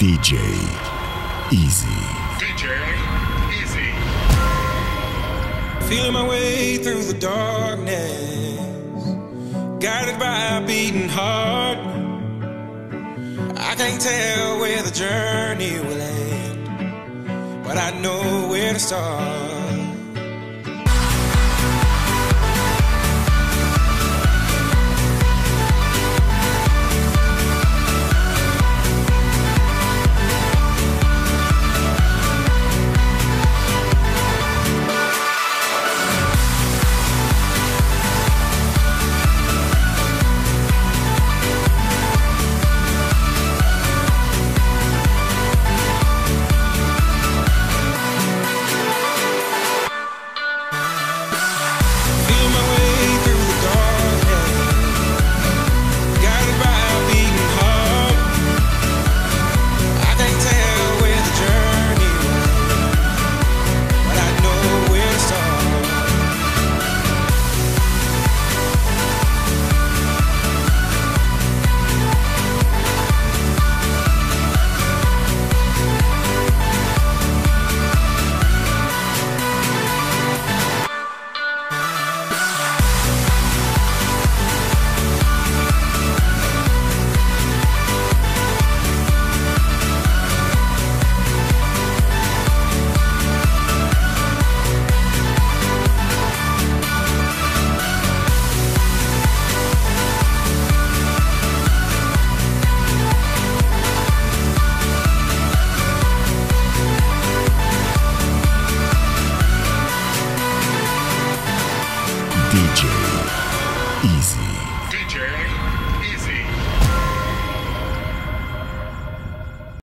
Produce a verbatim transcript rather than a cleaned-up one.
D J Easy. D J Easy. Feeling my way through the darkness, guided by a beating heart. I can't tell where the journey will end, but I know where to start.